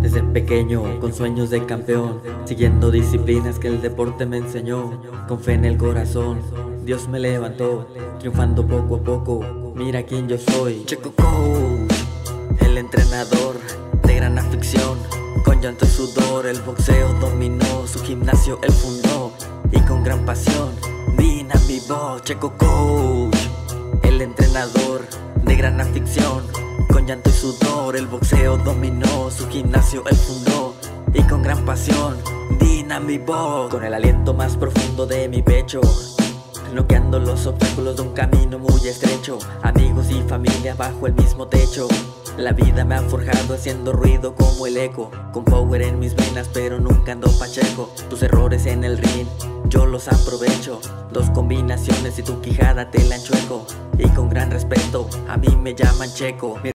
Desde pequeño, con sueños de campeón, siguiendo disciplinas que el deporte me enseñó. Con fe en el corazón, Dios me levantó, triunfando poco a poco. Mira quién yo soy. Checo Coach, el entrenador de gran afición. Con llanto y sudor el boxeo dominó, su gimnasio él fundó, y con gran pasión dinamizó. Checo Coach, el entrenador de gran afición. Con llanto y sudor el boxeo dominó, su gimnasio él fundó, y con gran pasión dinamizó. Con el aliento más profundo de mi pecho, bloqueando los obstáculos de un camino muy estrecho. Amigos y familia bajo el mismo techo. La vida me ha forjado haciendo ruido como el eco, con power en mis venas pero nunca ando pacheco. Tus errores en el ring yo los aprovecho, dos combinaciones y tu quijada te la enchueco. Y con gran respeto a mí me llaman Checo.